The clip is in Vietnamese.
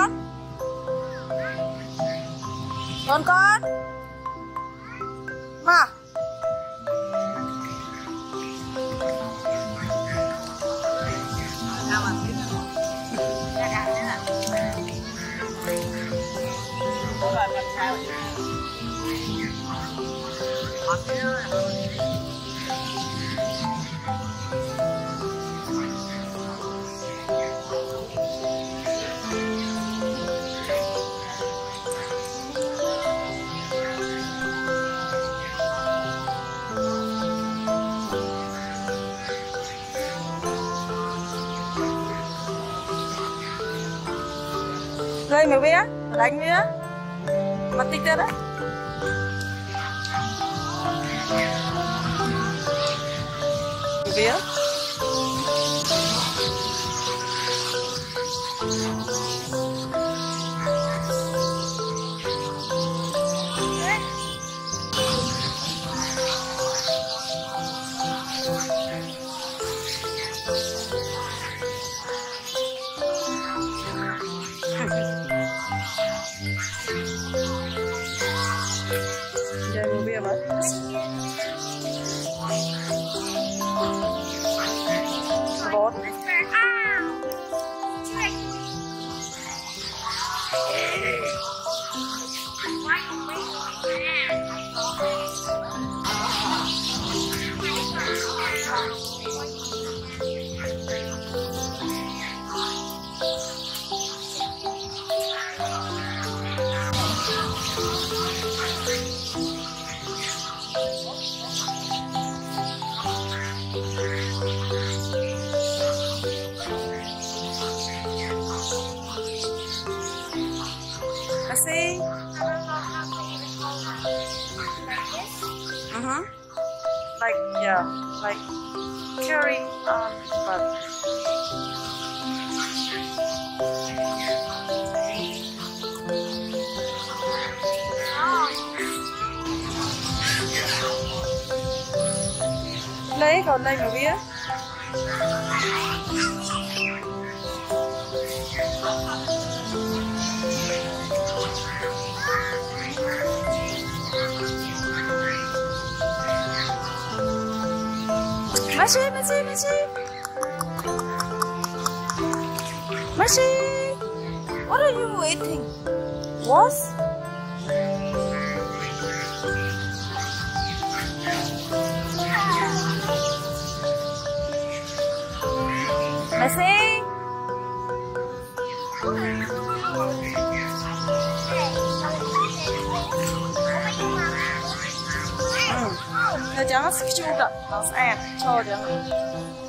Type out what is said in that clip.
con. Con. Mà. Đây mày biết đánh nữa mà tích ra đấy mày biết Đây mày biết mà bột see? Like, yeah, like carry on, but lấy còn đây mà biết. Mashi, what are you eating? What? Mashi? Jangan sekecil juga, langsung air, coba jangan.